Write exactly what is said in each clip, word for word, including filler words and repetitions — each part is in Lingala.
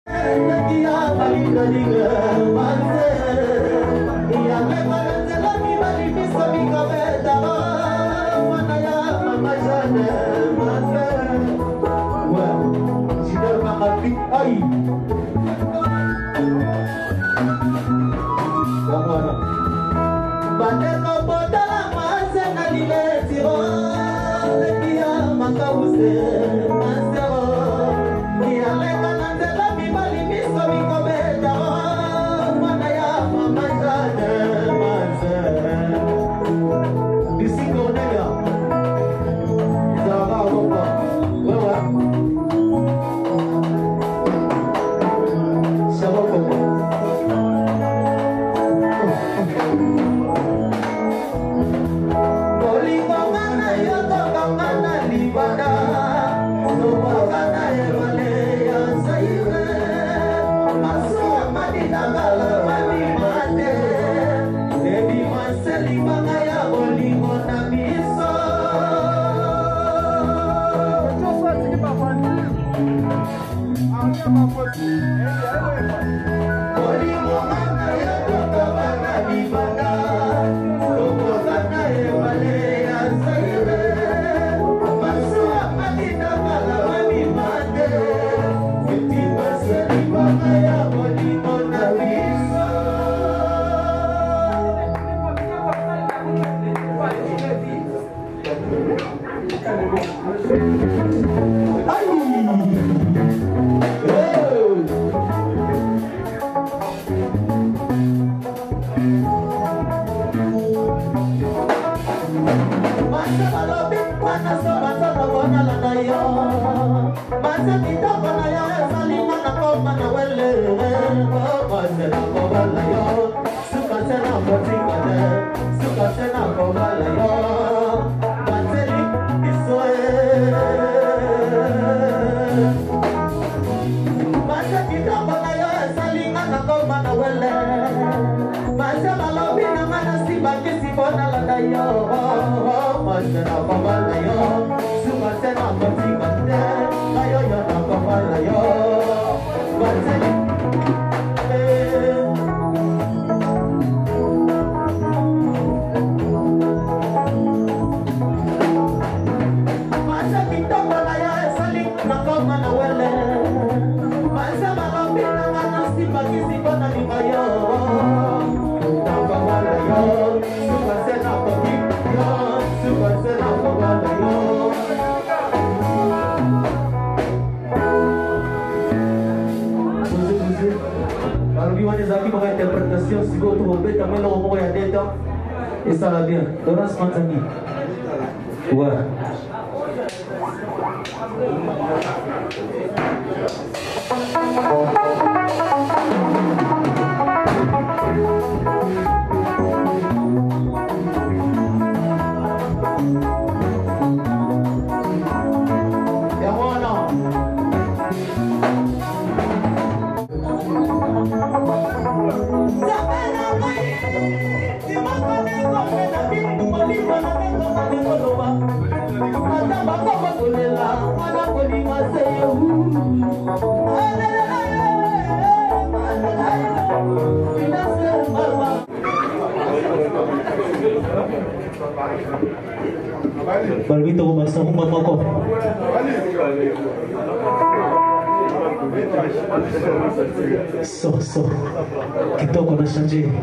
Et ça va bien. Laurence Manzani. Ouais. Balbito kumasa kung mama ko. So, so. Kita ko na siya, Jay.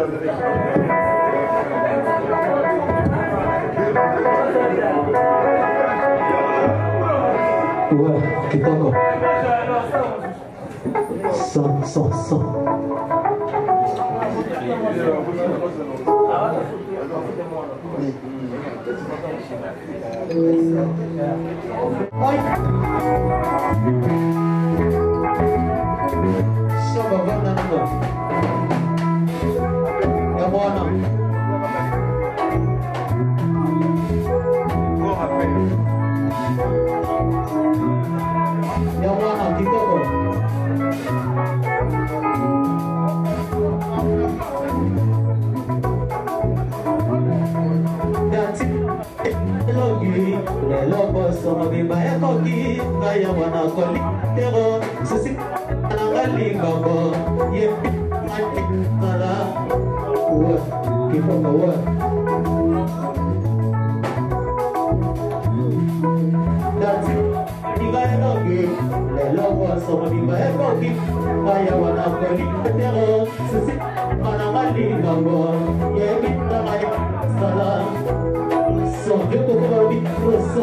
Wah, kita ko. So, so, so. Siapa benda nama? Yang mana? Yang mana kita tu? Logi, lelo boso mabimba ya koki, kaya wana koli tero, sisi nanga malinga bo ye tara wa kita bawa dan tiga lagi lelo sama tiga lagi kaya wana kali terus sisi mana malinga bo ye kita kaya salah so itu kalau di so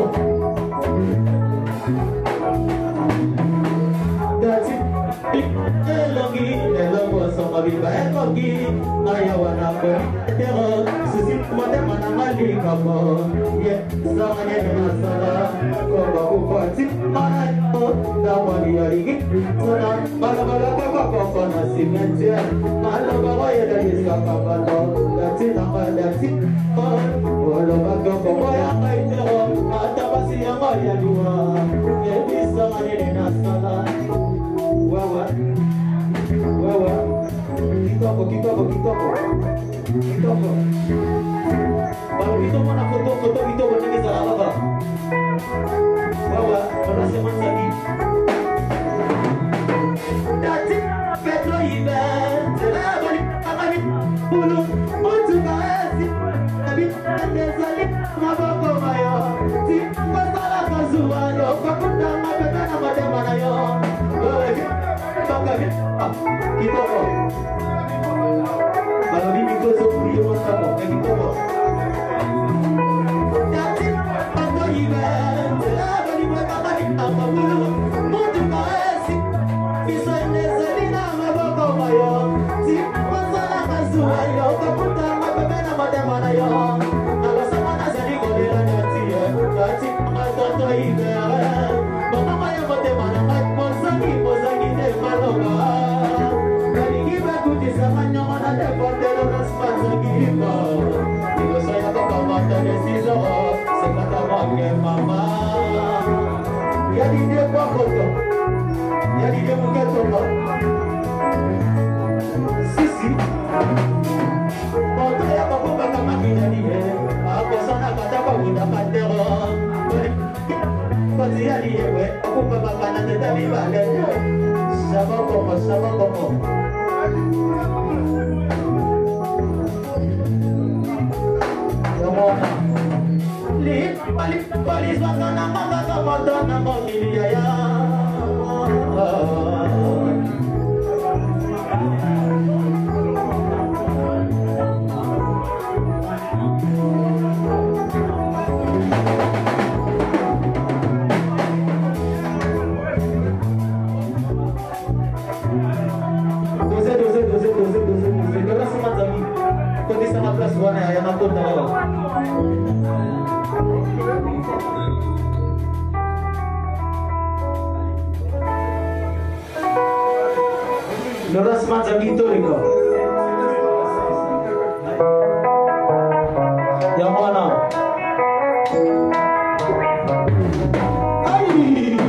that's it lagi lelo sama tiga lagi kaya wana kali terus sisi mana mana malinga bo ye sama ye salah kau bawa pasti mana Dawali lagi, sana bala-bala kau nasi mencet, malam bawa ya dari siapa bala, dari nama dari oh, walau bagai kau yang itu, ada pasti yang ada dua, yang bisa menjadi nasala, wawa, wawa, kita apa kita apa kita apa, kita apa, kalau kita mana foto-foto kita boleh bisa apa? Wawa, berasa masa ini. Dati Petro ibe, telabali, amani, bulu, mutu kaesi, nabi ndezali, maboko mayo, ti pasala kazuwa yo, kakuta mabebe na madema na yo. Wawa, baka vi, ah, kita ko. Kalau di miko so kuyo masa ko, eh kita ko. Dati Petro ibe, telabali, amani, amabulu, mutu kaesi. Bisa nezalina maboko mayo, si masala kazuwa yo, kaputa mabebe na madema na yo. Alasama na zali kodela nyati ye, nyati matoto ibe ye. Mama maya madema na kat mozangi mozangi te maloba. Kali kibe kuti sama nyoma na te pandelo na spazangi iba. Iko saya toka mata desizo, sekata wake mama. Yadi dia kwa koto. Jadi dia bukan coba sisi moto ya bapak bapak makin jadi he aku sana kata kau udah kantero pasti jadi he aku bapak kanan tetapi badan sama komo sama komo yang mana lip balik balik sana nama kata moto nama milia ya. Loras macam itu iko. Yang mana? Hai.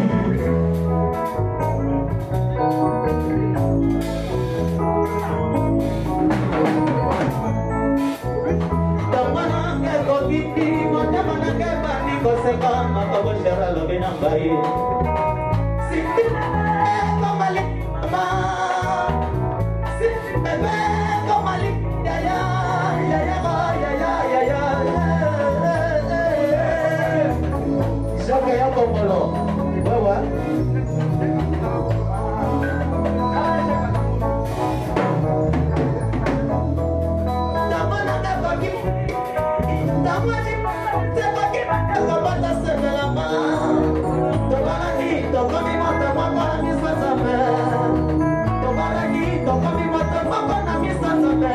Yang mana ke kau titi, mana mana ke bani kau sekam, maka bersyarah lebih nak baik. Siti kau balik ma. Bebe, komali, ya ya, ya ya, ya ya, ya ya, siapa yang komalo, bawa. Taman ada bagi, taman ni, sebagi kabar selama. Taman ni, taman ni mata mata ni sama. Taman ni, taman ni mata. Mama na misa sabe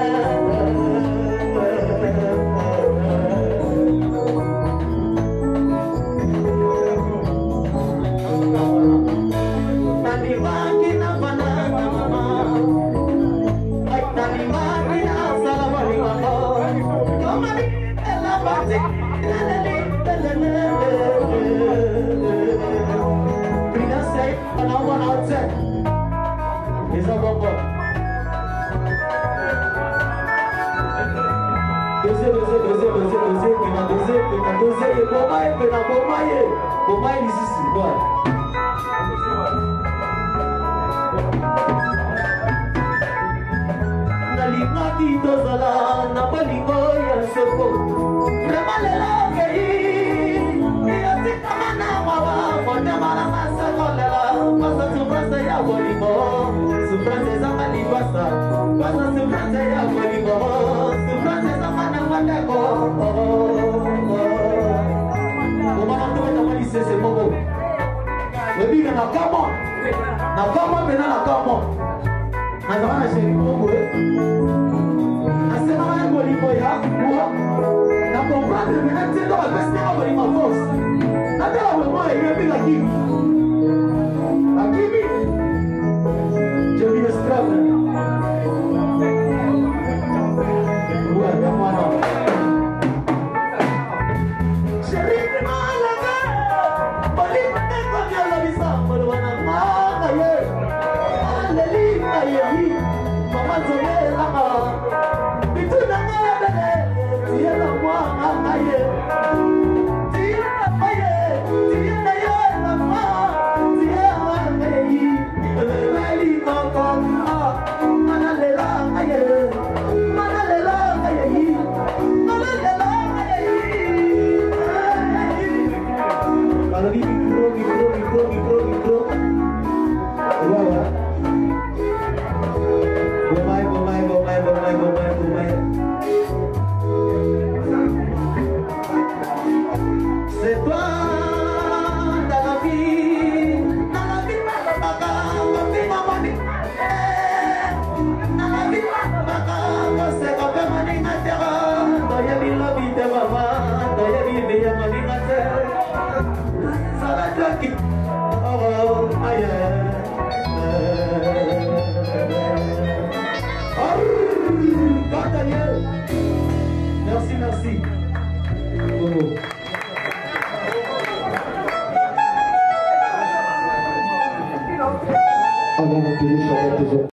Nani waki na banana mama Ay nani waki na salamari mama Kamari ela bati Lelele lelele Pina say anawa na otse Isa bobo Doze, doze, doze, doze, doze, pena doze, pena doze, bomaye, pena bomaye, bomaye lisisi, boy. soki tozala na bolingo ya soko vraimen lelo okei yotikama na mawa motema nanga sekolela pasa souffrance ya bolingo souffrance ezanga libasa pasa souffrance ya bolingo souffrance ezanga na mandeko omama tobetama lisese moko ebika na kama na kama pena na kama nazala na sheri moko nasemaka na bolingo ya kuwa na comprendre mena ntiendo bapesitaka bolingo force natala vraiment eyebi lakimi lakimi jebi esclave ouais mwana sheri malaga bolingo ekomi alobisa moloba na maka ye alelika yeyi mama nzolelanga bitunanga bele tiyela mwanga ye tiyela maye tiyela ye mama tiyela yeyi belinga manalelanga ye manalelanga yeyi manalelanga yeyi alobi mikro mikro mikro mikro mikro voilà. Bomai, bomai, bomai, bomai, bomai, bomai. C'est toi dans la vie, dans la vie, baka, baka, baka, mamani, dans la vie, baka, baka, c'est quand même un inatterra. Doya bi la vie de maman, doya bi bi ya mani ngate. Ça va claquer. Oh, aïe. Merci, merci. Oh. Avant de télécharger tes